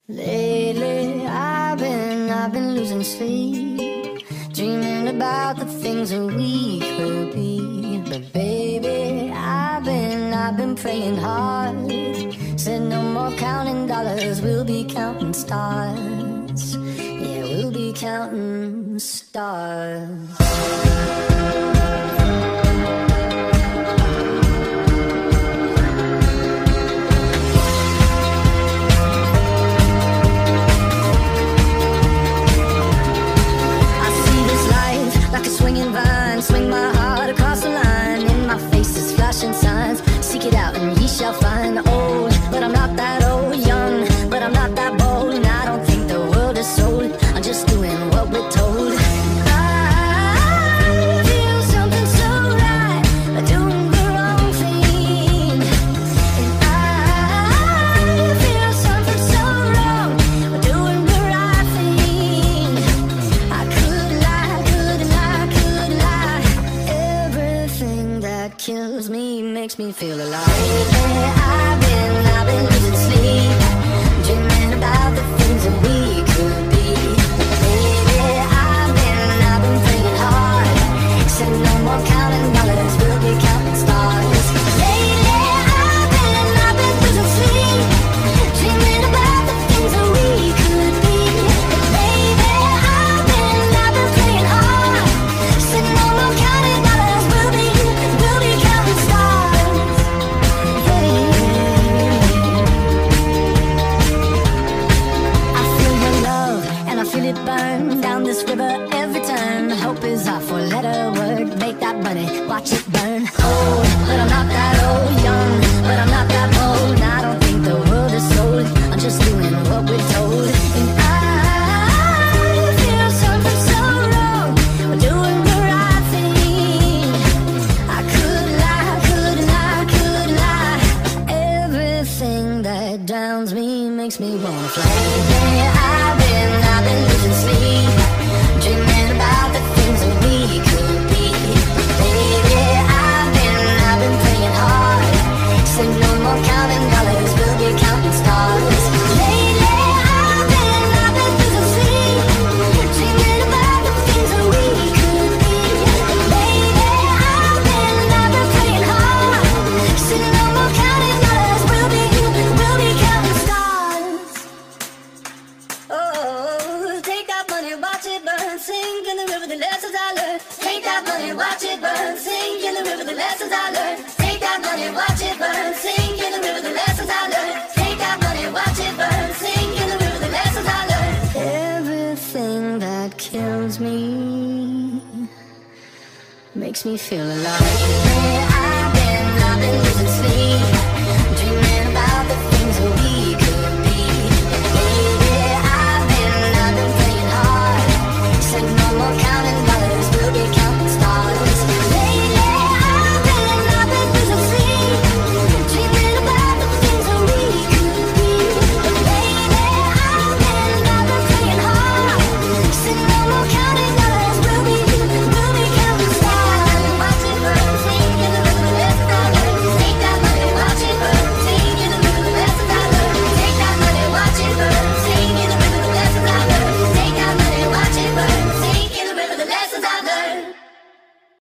Lately, I've been losing sleep, dreaming about the things that we could be. But baby, I've been praying hard. Said no more counting dollars, we'll be counting stars. Yeah, we'll be counting stars. Like a swinging vine, swing my heart across the line. In my face is flashing signs. Seek it out and ye shall find. Old, but I'm not that old. Young, but I'm not that bold. And I don't think the world is sold. I'm just doing what we're told. I feel something so right, doing the wrong thing. And I feel something so wrong, doing the right thing. I could lie, everything that kills me makes me feel alive. I've been losing sleep, dreaming about the things that we could be. Baby, I've been praying hard. Said no more counting dollars, we'll be counting stars. Lately, I've been losing sleep, dreaming about the things that we could be. Baby, I've been praying hard. Said no more counting dollars, we'll be counting stars. I feel your love and I feel it burn down this river every turn. Hope is our four-letter word. Make that money, watch it burn. Old, but I'm not that old. Young, but I'm not that bold. And I don't think the world is sold. I'm just doing what we're told. And I feel something so wrong, we're doing the right thing. I could lie. Everything that drowns me makes me wanna fly. I've been losing sleep, dreaming about the things that we could be. Baby, I've been praying hard. Said no more counting dollars, we'll be counting stars. Lately, I've been losing sleep, dreaming about the things that we could be. Baby, I've been praying hard. Said no more counting dollars, we'll be counting stars. Oh, take that money, watch it burn, sink in the river, the lessons I learned. Take that money, watch it burn, sink in the river, the lessons I learned. Take that money, watch it burn, sink in the river, the lessons I learned. Take that money, watch it burn, sink in the river, the lessons I learned. Everything that kills me makes me feel alive. I've been losing